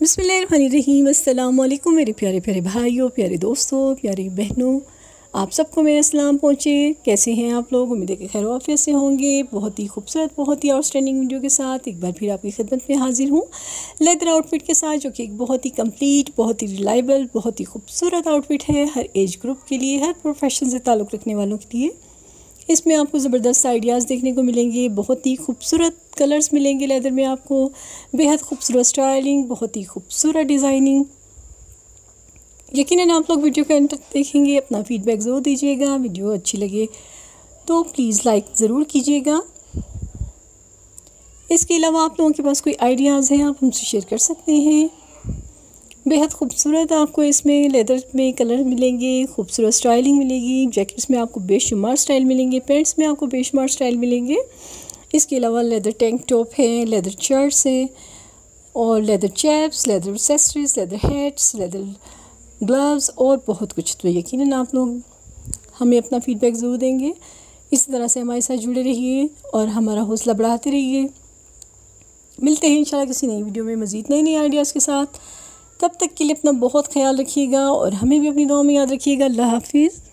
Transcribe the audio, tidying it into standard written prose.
बिस्मिल्लाहिर्रहमानिर्रहीम। अस्सलाम वालेकुम मेरे प्यारे प्यारे भाइयों, प्यारे दोस्तों, प्यारी बहनों, आप सबको मेरा सलाम पहुँचे। कैसे हैं आप लोग? उम्मीद है कि खैर आफियत से होंगे। बहुत ही खूबसूरत, बहुत ही आउटस्टैंडिंग वीडियो के साथ एक बार फिर आपकी खिदमत में हाजिर हूँ, लेदर आउटफिट के साथ, जो कि एक बहुत ही कंप्लीट, बहुत ही रिलायबल, बहुत ही खूबसूरत आउटफिट है हर एज ग्रुप के लिए, हर प्रोफेशन से ताल्लुक़ रखने वालों के लिए। इसमें आपको ज़बरदस्त आइडियाज़ देखने को मिलेंगे, बहुत ही खूबसूरत कलर्स मिलेंगे लेदर में आपको, बेहद खूबसूरत स्टाइलिंग, बहुत ही खूबसूरत डिज़ाइनिंग। यकीनन आप लोग वीडियो के अंत तक देखेंगे, अपना फ़ीडबैक ज़रूर दीजिएगा। वीडियो अच्छी लगे तो प्लीज़ लाइक ज़रूर कीजिएगा। इसके अलावा आप लोगों के पास कोई आइडियाज़ हैं, आप हमसे शेयर कर सकते हैं। बेहद खूबसूरत आपको इसमें लेदर में कलर मिलेंगे, खूबसूरत स्टाइलिंग मिलेगी। जैकेट्स में आपको बेशुमार स्टाइल मिलेंगे, पैंट्स में आपको बेशुमार स्टाइल मिलेंगे। इसके अलावा लेदर टैंक टॉप हैं, लेदर शर्ट्स हैं, और leather chaps, leather accessories, leather hats, leather gloves और बहुत कुछ। तो यकीनन आप लोग हमें अपना फ़ीडबैक ज़रूर देंगे। इसी तरह से हमारे साथ जुड़े रहिए और हमारा हौसला बढ़ाते रहिए। मिलते हैं इंशाल्लाह किसी नई वीडियो में मज़ीद नए आइडियाज़ के साथ। तब तक के लिए अपना बहुत ख्याल रखिएगा और हमें भी अपनी दुआ में याद रखिएगा। अल्लाह हाफिज़।